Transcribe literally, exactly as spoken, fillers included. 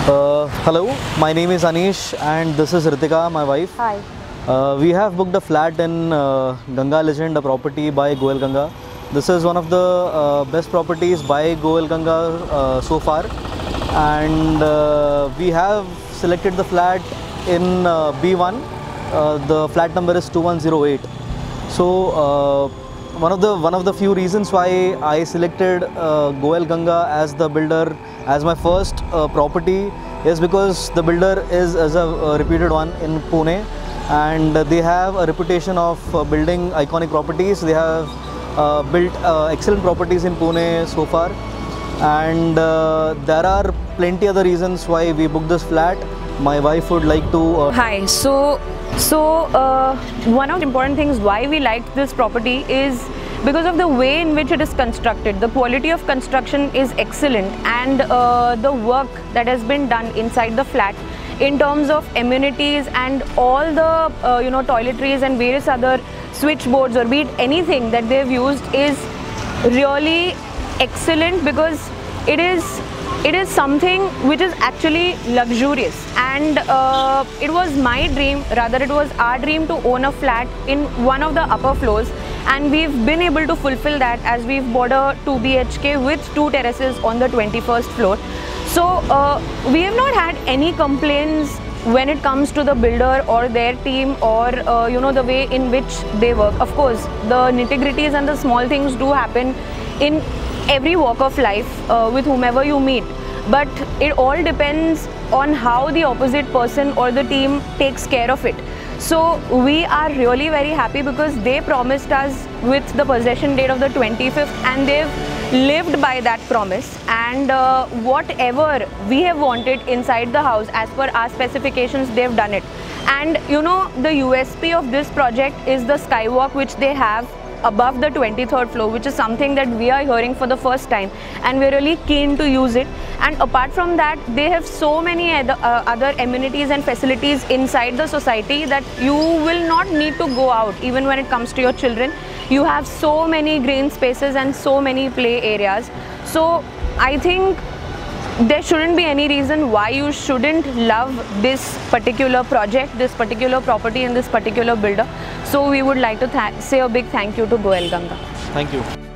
Uh, hello, my name is Anish and this is Ritika, my wife. Hi. Uh, we have booked a flat in uh, Ganga Legend, a property by Goel Ganga. This is one of the uh, best properties by Goel Ganga uh, so far, and uh, we have selected the flat in uh, B one. Uh, the flat number is two one zero eight. So uh, one of the one of the few reasons why I selected uh, Goel Ganga as the builder as my first uh, property is because the builder is, is a, a reputed one in Pune, and they have a reputation of uh, building iconic properties. They have uh, built uh, excellent properties in Pune so far, and uh, there are plenty other reasons why we booked this flat. My wife would like to uh, Hi. So, so uh, one of the important things why we liked this property is because of the way in which it is constructed. The quality of construction is excellent, and uh, the work that has been done inside the flat in terms of amenities and all the uh, you know toiletries and various other switchboards or be it anything that they've used is really excellent, because it is it is something which is actually luxurious. And uh, it was my dream, rather it was our dream, to own a flat in one of the upper floors, and we've been able to fulfill that as we've bought a two B H K with two terraces on the twenty-first floor. So uh, we have not had any complaints when it comes to the builder or their team, or uh, you know the way in which they work. Of course, the nitty-gritties and the small things do happen in every walk of life uh, with whomever you meet, but it all depends on how the opposite person or the team takes care of it. So we are really very happy because they promised us with the possession date of the twenty-fifth, and they've lived by that promise, and uh, whatever we have wanted inside the house as per our specifications, they've done it. And you know, the U S P of this project is the skywalk which they have above the twenty-third floor, which is something that we are hearing for the first time, and we're really keen to use it. And apart from that, they have so many other, uh, other amenities and facilities inside the society that you will not need to go out. Even when it comes to your children, you have so many green spaces and so many play areas. So I think there shouldn't be any reason why you shouldn't love this particular project, this particular property and this particular builder. So we would like to say a big thank you to Goel Ganga. Thank you.